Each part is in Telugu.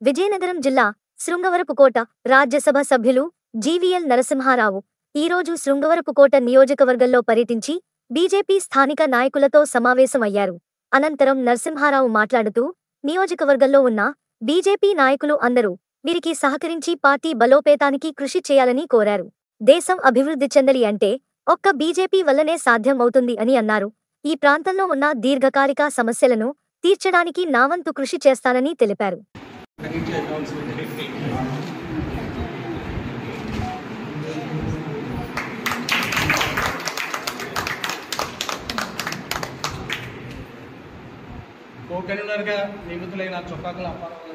విజయనగరం జిల్లా శృంగవరపుకోట రాజ్యసభ సభ్యులు జీవీఎల్ నరసింహారావు ఈరోజు శృంగవరపుకోట నియోజకవర్గంలో పర్యటించి బీజేపీ స్థానిక నాయకులతో సమావేశమయ్యారు. అనంతరం నరసింహారావు మాట్లాడుతూ నియోజకవర్గంలో ఉన్న బీజేపీ నాయకులు అందరూ వీరికి సహకరించి పార్టీ బలోపేతానికి కృషి చేయాలని కోరారు. దేశం అభివృద్ధి చెందలి అంటే ఒక్క బీజేపీ వల్లనే సాధ్యం అవుతుంది అని అన్నారు. ఈ ప్రాంతంలో ఉన్న దీర్ఘకాలిక సమస్యలను తీర్చడానికి నా వంతు కృషి చేస్తానని తెలిపారు. కో-కన్వీనర్గా నియమితులైన చొక్కాకుల అప్పారావు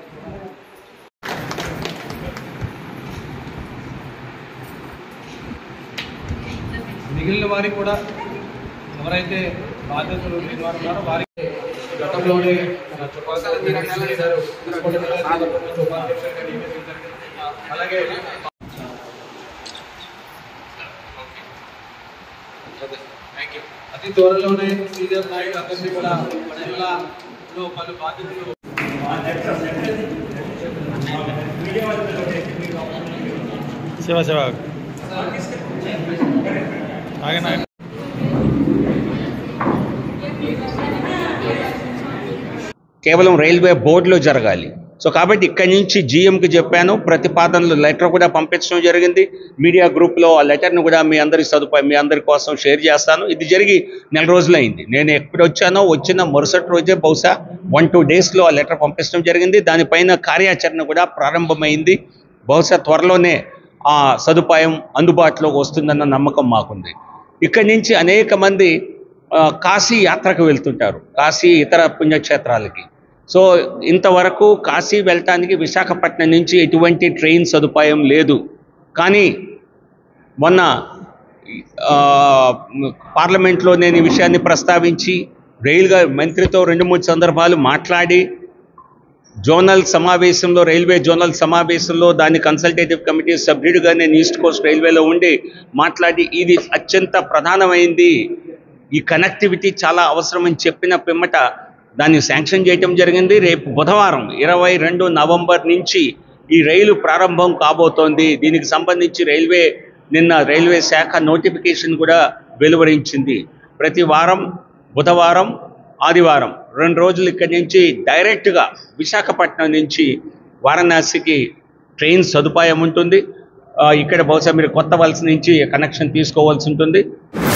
మిగిలిన వారికి కూడా ఎవరైతే బాధ్యతలు లేని వారు ఉన్నారో వారికి గతంలోనే అలాగే అతి త్వరలోనే సీనియర్ నాయకులు అందరినీ కూడా జిల్లాలో పలు బాధ్యతలు సేవ సేవ కేవలం రైల్వే బోర్డులో జరగాలి. సో కాబట్టి ఇక్కడి నుంచి జీఎంకి చెప్పాను, ప్రతిపాదనలు లెటర్ కూడా పంపించడం జరిగింది. మీడియా గ్రూప్లో ఆ లెటర్ను కూడా మీ అందరి కోసం షేర్ చేస్తాను. ఇది జరిగి 4 రోజులైంది. నేను ఎప్పుడు వచ్చిన మరుసటి రోజే బహుశా 1-2 డేస్లో ఆ లెటర్ పంపించడం జరిగింది. దానిపైన కార్యాచరణ కూడా ప్రారంభమైంది. బహుశా త్వరలోనే ఆ సదుపాయం అందుబాటులోకి వస్తుందన్న నమ్మకం మాకుంది. ఇక్కడి నుంచి అనేక మంది కాశీ యాత్రకు వెళ్తుంటారు, కాశీ ఇతర పుణ్యక్షేత్రాలకి. సో ఇంతవరకు కాశీ వెళ్ళటానికి విశాఖపట్నం నుంచి ఎటువంటి ట్రైన్ సదుపాయం లేదు. కానీ మొన్న పార్లమెంట్లో నేను ఈ విషయాన్ని ప్రస్తావించి రైల్వే మంత్రితో 2-3 సందర్భాలు మాట్లాడి రైల్వే జోనల్ సమావేశంలో దాని కన్సల్టేటివ్ కమిటీ సభ్యుడిగా నేను ఈస్ట్ కోస్ట్ రైల్వేలో ఉండి మాట్లాడి ఇది అత్యంత ప్రధానమైంది, ఈ కనెక్టివిటీ చాలా అవసరమని చెప్పిన పిమ్మట దాన్ని శాంక్షన్ చేయటం జరిగింది. రేపు బుధవారం 22 నవంబర్ నుంచి ఈ రైలు ప్రారంభం కాబోతోంది. దీనికి సంబంధించి నిన్న రైల్వే శాఖ నోటిఫికేషన్ కూడా వెలువరించింది. ప్రతి వారం బుధవారం ఆదివారం 2 రోజులు ఇక్కడి నుంచి డైరెక్ట్గా విశాఖపట్నం నుంచి వారణాసికి ట్రైన్ సదుపాయం ఉంటుంది. ఇక్కడ బహుశా మీరు కొత్త వలస నుంచి కనెక్షన్ తీసుకోవాల్సి ఉంటుంది.